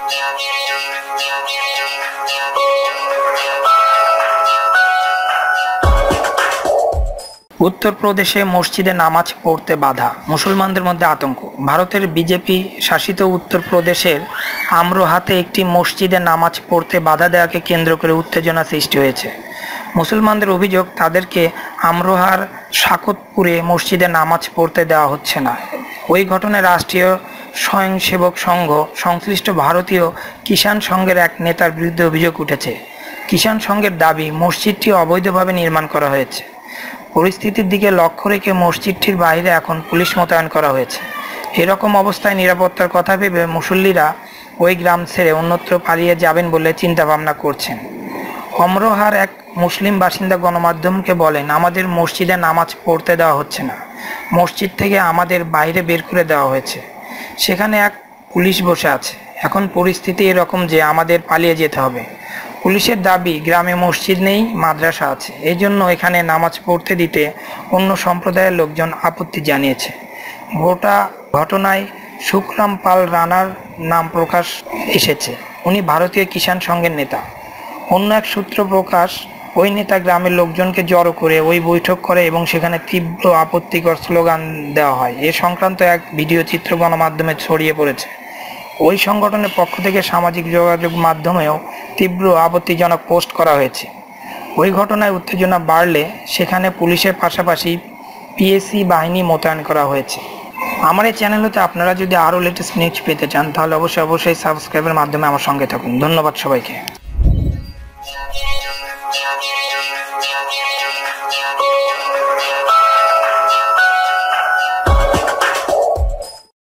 উত্তরপ্রদেশে মসজিদে নামাজ পড়তে বাধা, মুসলমানদের মধ্যে আতঙ্ক। ভারতের বিজেপি শাসিত উত্তরপ্রদেশের আমরোহাতে একটি মসজিদে নামাজ পড়তে বাধা দেওয়াকে কেন্দ্র করে উত্তেজনা সৃষ্টি হয়েছে। মুসলমানদের অভিযোগ, তাদেরকে আমরোহার সাকতপুরে মসজিদে নামাজ পড়তে দেওয়া হচ্ছে না। ওই ঘটনায় রাষ্ট্রীয় স্বয়ংসেবক সংঘ সংশ্লিষ্ট ভারতীয় কিষাণ সংঘের এক নেতার বিরুদ্ধে অভিযোগ উঠেছে। কিষাণ সংঘের দাবি, মসজিদটি অবৈধভাবে নির্মাণ করা হয়েছে। পরিস্থিতির দিকে লক্ষ্য রেখে মসজিদটির বাইরে এখন পুলিশ মোতায়েন করা হয়েছে। এরকম অবস্থায় নিরাপত্তার কথা ভেবে মুসল্লিরা ওই গ্রাম ছেড়ে অন্যত্র পালিয়ে যাবেন বলে চিন্তাভাবনা করছেন। অমরোহার এক মুসলিম বাসিন্দা গণমাধ্যমকে বলেন, আমাদের মসজিদে নামাজ পড়তে দেওয়া হচ্ছে না, মসজিদ থেকে আমাদের বাইরে বের করে দেওয়া হয়েছে। সেখানে এক পুলিশ বসে আছে। এখন পরিস্থিতি এরকম যে আমাদের পালিয়ে যেতে হবে। পুলিশের দাবি, গ্রামে মসজিদ নেই, মাদ্রাসা আছে, এই জন্য এখানে নামাজ পড়তে দিতে অন্য সম্প্রদায়ের লোকজন আপত্তি জানিয়েছে। গোটা ঘটনায় সুখরাম পাল রানার নাম প্রকাশ এসেছে। উনি ভারতীয় কিষাণ সংঘের নেতা। অন্য এক সূত্র প্রকাশ, ওই নেতা গ্রামের লোকজনকে জড়ো করে ওই বৈঠক করে এবং সেখানে তীব্র আপত্তিকর স্লোগান দেওয়া হয়। এ সংক্রান্ত এক ভিডিও চিত্র গণমাধ্যমে ছড়িয়ে পড়েছে। ওই সংগঠনের পক্ষ থেকে সামাজিক যোগাযোগ মাধ্যমেও তীব্র আপত্তিজনক পোস্ট করা হয়েছে। ওই ঘটনায় উত্তেজনা বাড়লে সেখানে পুলিশের পাশাপাশি পিএসি বাহিনী মোতায়েন করা হয়েছে। আমার এই চ্যানেল হতে আপনারা যদি আরও লেটেস্ট নিউজ পেতে চান তাহলে অবশ্যই সাবস্ক্রাইবের মাধ্যমে আমার সঙ্গে থাকুন। ধন্যবাদ সবাইকে।